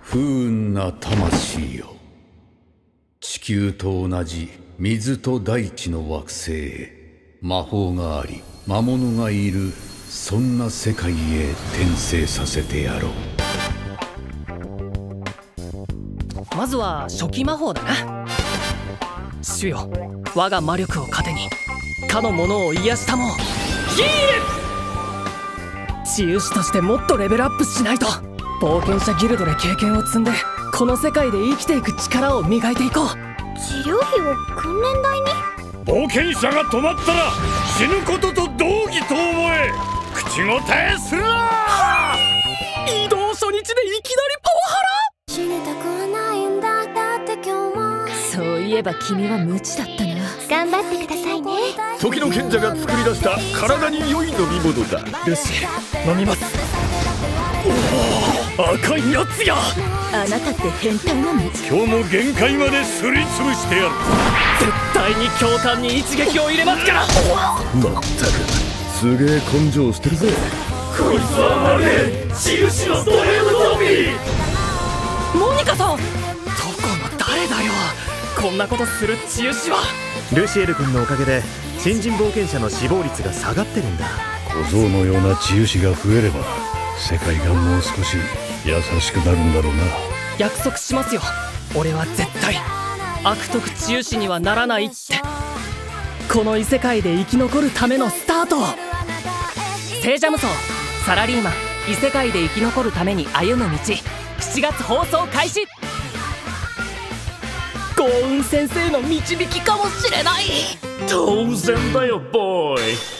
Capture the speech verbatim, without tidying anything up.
不運な魂よ、地球と同じ水と大地の惑星へ魔法があり魔物がいる、そんな世界へ転生させてやろう。 まずは初期魔法だな。主よ、我が魔力を糧にかの者を癒したもヒール。治癒士としてもっとレベルアップしないと。冒険者ギルドで経験を積んでこの世界で生きていく力を磨いていこう。 治療費を訓練台に。 冒険者が止まったら死ぬことと同義と思え。口答えするな。 移動初日でいきなりパワハラ。 死にたくはないんだ、だって今日も。 そういえば君は無知だったな。 頑張ってくださいね。 時の賢者が作り出した体に良い飲み物だ。 ルシエ、飲みます。おお、赤いやつや。 あなたって変態なの？ 今日も限界まですりつぶしてやる。 絶対に教官に一撃を入れますから。 まったくすげえ根性してるぜ。 こいつはまるで治癒士のストレートゾンビ。モニカさん、どこの誰だよ、こんなことする治癒士は。 ルシエル君のおかげで新人冒険者の死亡率が下がってるんだ。 小僧のような治癒士が増えれば世界がもう少し優しくなるんだろうな。 約束しますよ、俺は絶対悪徳治癒士にはならないって。この異世界で生き残るためのスタートを。聖ジャムソーサラリーマン異世界で生き残るために歩む道、しちがつ放送開始。幸運先生の導きかもしれない。 当然だよボーイ。